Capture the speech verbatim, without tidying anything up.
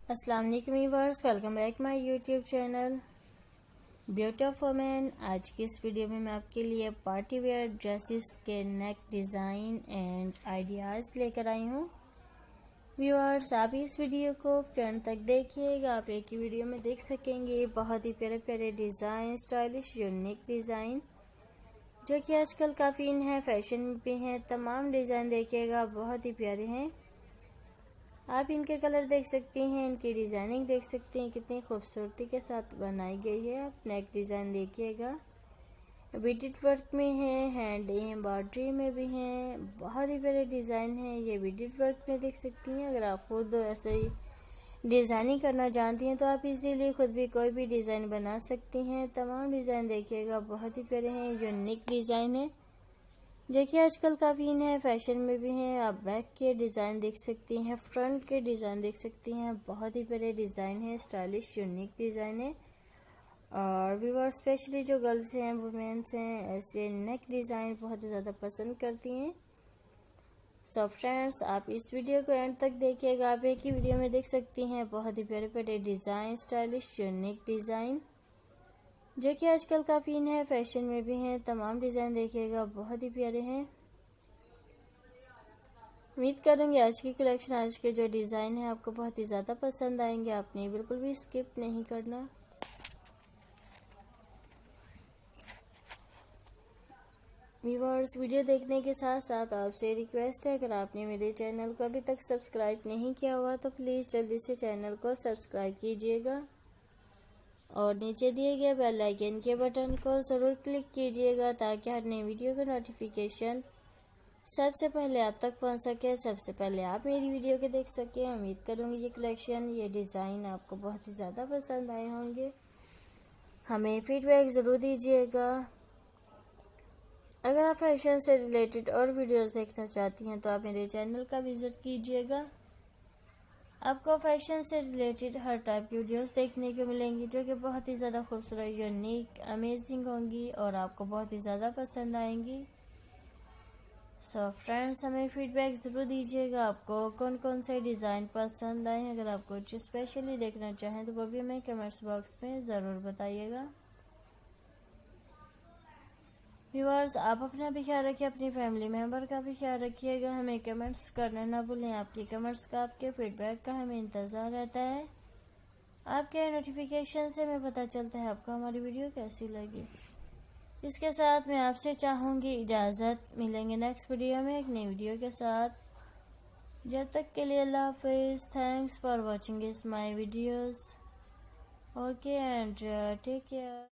अस्सलाम वालेकुम viewers, welcome back my YouTube channel beauty of women. आज की इस वीडियो में मैं आपके लिए पार्टी वेयर ड्रेसेस के नेक डिज़ाइन एंड आइडियाज़ लेकर आई हूँ। व्यूअर्स, आप इस वीडियो को एंड तक देखिएगा। आप एक ही वीडियो में देख सकेंगे बहुत ही प्यारे प्यारे डिज़ाइन, स्टाइलिश यूनिक डिज़ाइन जो कि आजकल काफ़ी इन है, फैशन में भी हैं। तमाम डिज़ाइन देखिएगा, बहुत ही प्यारे हैं। आप इनके कलर देख सकती हैं, इनकी डिज़ाइनिंग देख सकती हैं, कितनी खूबसूरती के साथ बनाई गई है। आप नेक डिज़ाइन देखिएगा, बीटेड वर्क में है, हैंड एम्ब्रॉयडरी में भी हैं। बहुत ही प्यारे डिज़ाइन है। ये बीटेड वर्क में देख सकती हैं। अगर आप खुद ऐसे ही डिज़ाइनिंग करना जानती हैं तो आप इजीली खुद भी कोई भी डिज़ाइन बना सकती हैं। तमाम डिज़ाइन देखिएगा, बहुत ही प्यारे हैं, यूनिक डिज़ाइन है। देखिए आजकल काफ़ी इन है, फैशन में भी हैं। आप बैक के डिज़ाइन देख सकती हैं, फ्रंट के डिज़ाइन देख सकती हैं। बहुत ही प्यारे डिज़ाइन है, स्टाइलिश यूनिक डिज़ाइन है। और व्यूअर स्पेशली जो गर्ल्स हैं, वुमेन्स हैं, ऐसे नेक डिज़ाइन बहुत ही ज़्यादा पसंद करती हैं। सो फ्रेंड्स, आप इस वीडियो को एंड तक देखिएगा। आप एक ही वीडियो में देख सकती हैं बहुत ही प्यारे प्यारे डिज़ाइन, स्टाइलिश यूनिक डिज़ाइन जो कि आजकल काफ़ी इन है, फैशन में भी हैं। तमाम डिज़ाइन देखिएगा, बहुत ही प्यारे हैं। उम्मीद करूँगी आज की कलेक्शन, आज के जो डिज़ाइन है आपको बहुत ही ज़्यादा पसंद आएंगे। आपने बिल्कुल भी स्किप नहीं करना। व्यूअर्स, वीडियो देखने के साथ साथ आपसे रिक्वेस्ट है, अगर आपने मेरे चैनल को अभी तक सब्सक्राइब नहीं किया हुआ तो प्लीज़ जल्दी से चैनल को सब्सक्राइब कीजिएगा और नीचे दिए गए बेल आइकन के बटन को ज़रूर क्लिक कीजिएगा ताकि हर नई वीडियो का नोटिफिकेशन सबसे पहले आप तक पहुंच सके, सबसे पहले आप मेरी वीडियो के देख सकें। उम्मीद करूंगी ये कलेक्शन, ये डिज़ाइन आपको बहुत ही ज़्यादा पसंद आए होंगे। हमें फीडबैक ज़रूर दीजिएगा। अगर आप फैशन से रिलेटेड और वीडियोस देखना चाहती हैं तो आप मेरे चैनल का विज़िट कीजिएगा। आपको फैशन से रिलेटेड हर टाइप की वीडियोस देखने को मिलेंगी जो कि बहुत ही ज़्यादा खूबसूरत, यूनिक, अमेजिंग होंगी और आपको बहुत ही ज़्यादा पसंद आएंगी। सो फ्रेंड्स, हमें फीडबैक ज़रूर दीजिएगा आपको कौन कौन से डिज़ाइन पसंद आए। अगर आप कुछ स्पेशली देखना चाहें तो वो भी हमें कमेंट्स बॉक्स में ज़रूर बताइएगा। व्यूअर्स, आप अपना भी ख्याल रखिए, अपनी फैमिली मेम्बर का भी ख्याल रखिएगा। हमें कमेंट्स करना ना भूलें। आपके कमेंट्स का, आपके फीडबैक का हमें इंतज़ार रहता है। आपके नोटिफिकेशन से हमें पता चलता है आपको हमारी वीडियो कैसी लगी। इसके साथ मैं आपसे चाहूँगी इजाज़त। मिलेंगे नेक्स्ट वीडियो में एक नई वीडियो के साथ। जब तक के लिए अल्लाह हाफिज़। थैंक्स फॉर वॉचिंग इस my videos. Okay and take care.